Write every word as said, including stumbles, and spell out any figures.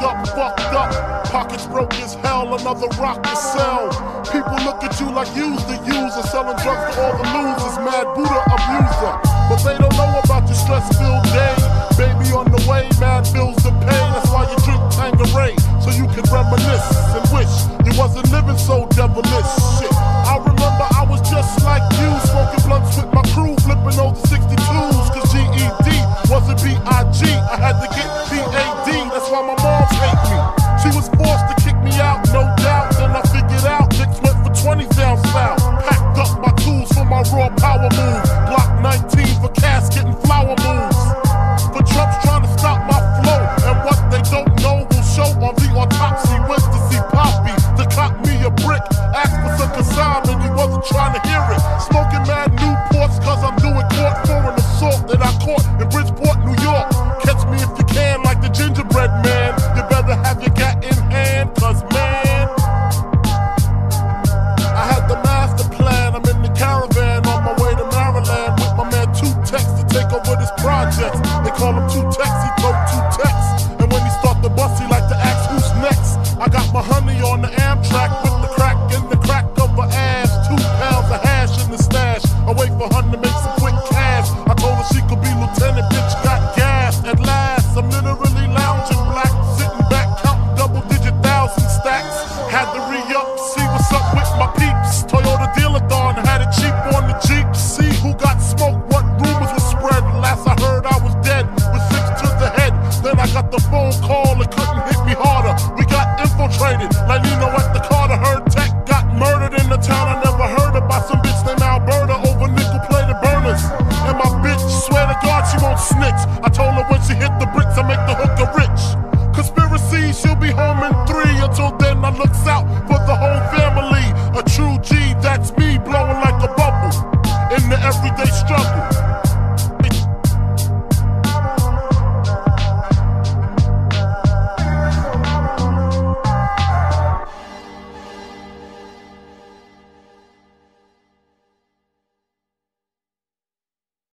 up, fucked up. Pockets broke as hell, another rock to sell. People look at you like you's the user, selling drugs to all the losers, mad Buddha abuser. But they don't know about your stress-filled day. Baby on the way, mad bills to pay. That's why you drink Tanqueray, so you can reminisce and wish you wasn't living so devilish. Shit, I remember I was just like you, smoking blunts with my crew, flipping over sixty-twos. Cause G E D wasn't B I G, I had to get P A D. That's why my mom hate me. She was forced to kick me out, no doubt. Then I figured out Nicks went for twenty down south. Packed up my tools for my raw power move. Block nineteen for casket and flower moves. For Trump's trying to stop my flow, and what they don't know will show on the autopsy. Went to see Poppy to cop me a brick. Asked for some consignment, he wasn't trying to hear it. Smoking mad Newports cause I'm doing court for an assault that I caught in Bridgeport, New York. Catch me if you can like the gingerbread man. You better have your gat in hand, cause man, I had the master plan. I'm in the caravan on my way to Maryland with my man Two Tex to take over this project. They call him Two Tex, he told Two Tex. And when he start the bus, he like to ask who's next. I got my honey on the Amtrak with the crack in the crack of her ass. Two pounds of hash in the stash. I wait for her to make some quick cash. I told her she could be lieutenant, bitch got gas. At last, I'm literally lounging black, sitting back, counting double-digit thousand stacks. Had to re-up, see what's up with my peeps. Toyota Dealer-thon, had it cheap on the Jeep. See who got smoked, what rumors were spread. Last I heard I was dead, with six to the head. Then I got the phone call, it couldn't hit me harder. We got infiltrated, like you know at the Carter. Heard Tech got murdered in the town I never heard about. Some bitch named Alberta over nickel-plated burners. And my bitch, swear to God she won't snitch. I told